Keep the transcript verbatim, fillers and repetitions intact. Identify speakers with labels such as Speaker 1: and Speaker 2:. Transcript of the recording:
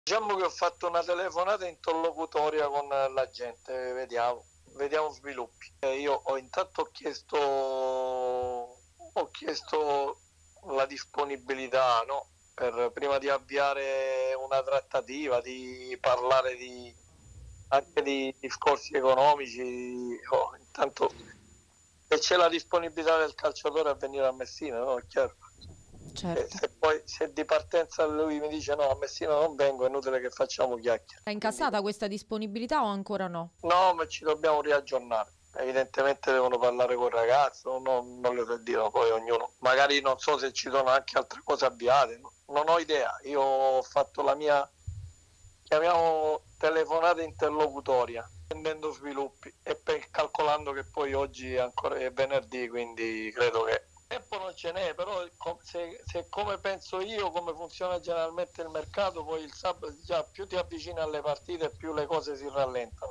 Speaker 1: Diciamo che ho fatto una telefonata interlocutoria con la gente, vediamo, vediamo sviluppi. Eh, io ho intanto ho chiesto, ho chiesto la disponibilità, no? Per, prima di avviare una trattativa, di parlare di, anche di discorsi economici, oh, intanto se c'è la disponibilità del calciatore a venire a Messina, no? È chiaro. E
Speaker 2: Certo.
Speaker 1: se poi se di partenza lui mi dice no, a Messina non vengo, è inutile che facciamo chiacchiere.
Speaker 2: È
Speaker 1: Quindi
Speaker 2: incassata questa disponibilità o ancora no?
Speaker 1: no, ma ci dobbiamo riaggiornare. Evidentemente devono parlare col ragazzo, non, non le so dire, poi ognuno. Magari non so se ci sono anche altre cose avviate, no? Non ho idea. Io ho fatto la mia, chiamiamo telefonata interlocutoria, prendendo sviluppi e per, calcolando che poi oggi è ancora è venerdì, quindi credo che tempo non ce n'è, però se, se come penso io, come funziona generalmente il mercato, poi il sabato già più ti avvicini alle partite più le cose si rallentano.